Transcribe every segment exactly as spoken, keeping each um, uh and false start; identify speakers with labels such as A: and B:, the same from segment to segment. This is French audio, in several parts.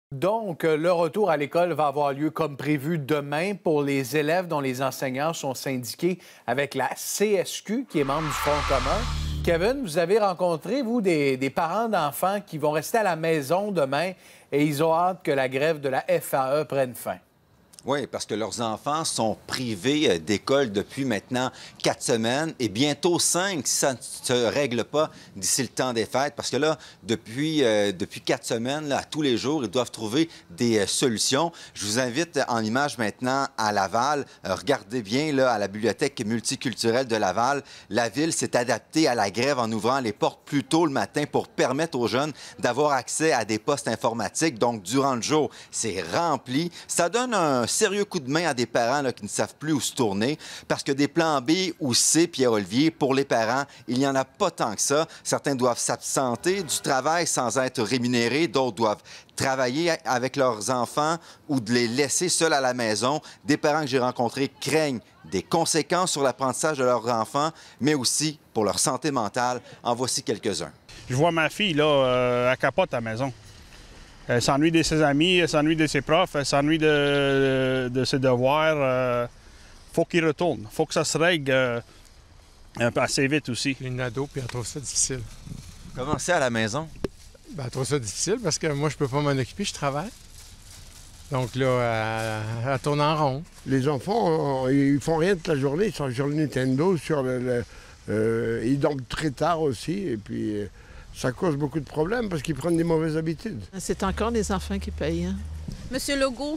A: Donc, le retour à l'école va avoir lieu comme prévu demain pour les élèves dont les enseignants sont syndiqués avec la C S Q, qui est membre du Front commun. Kevin, vous avez rencontré, vous, des, des parents d'enfants qui vont rester à la maison demain et ils ont hâte que la grève de la F A E prenne fin.
B: Oui, parce que leurs enfants sont privés d'école depuis maintenant quatre semaines et bientôt cinq si ça ne se règle pas d'ici le temps des fêtes. Parce que là, depuis, euh, depuis quatre semaines, là, tous les jours, ils doivent trouver des euh, solutions. Je vous invite en image maintenant à Laval. Euh, regardez bien là, à la bibliothèque multiculturelle de Laval. La ville s'est adaptée à la grève en ouvrant les portes plus tôt le matin pour permettre aux jeunes d'avoir accès à des postes informatiques. Donc, durant le jour, c'est rempli. Ça donne un sérieux coup de main à des parents là, qui ne savent plus où se tourner parce que des plans B ou C, Pierre-Olivier, pour les parents, il n'y en a pas tant que ça. Certains doivent s'absenter du travail sans être rémunérés, d'autres doivent travailler avec leurs enfants ou de les laisser seuls à la maison. Des parents que j'ai rencontrés craignent des conséquences sur l'apprentissage de leurs enfants, mais aussi pour leur santé mentale. En voici quelques-uns.
C: Je vois ma fille, là, euh, elle capote à la maison. Elle s'ennuie de ses amis, elle s'ennuie de ses profs, elle s'ennuie de, de ses devoirs. Il euh, faut qu'il retourne. Il faut que ça se règle euh, un peu assez vite aussi.
D: Une ado, puis elle trouve ça difficile.
B: Comment c'est à la maison?
D: Ben, elle trouve ça difficile parce que moi, je peux pas m'en occuper, je travaille. Donc là, elle, elle tourne en rond.
E: Les enfants, ils font rien toute la journée. Ils sont sur le Nintendo, sur le... le euh, ils dorment très tard aussi, et puis... ça cause beaucoup de problèmes parce qu'ils prennent des mauvaises habitudes.
F: C'est encore les enfants qui payent. Hein?
G: Monsieur Legault,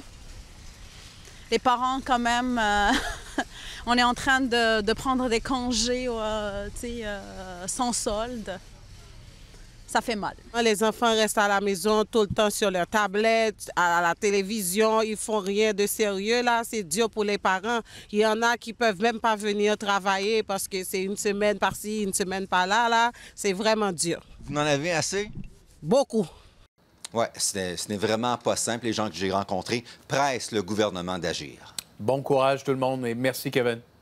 G: les parents quand même, euh, on est en train de, de prendre des congés euh, euh, sans solde. Ça fait mal.
H: Les enfants restent à la maison tout le temps sur leur tablette, à la télévision. Ils font rien de sérieux. Là, c'est dur pour les parents. Il y en a qui peuvent même pas venir travailler parce que c'est une semaine par-ci, une semaine par-là. Là, c'est vraiment dur.
B: Vous en avez assez?
H: Beaucoup.
B: Oui, ce n'est vraiment pas simple. Les gens que j'ai rencontrés pressent le gouvernement d'agir.
A: Bon courage tout le monde et merci Kevin.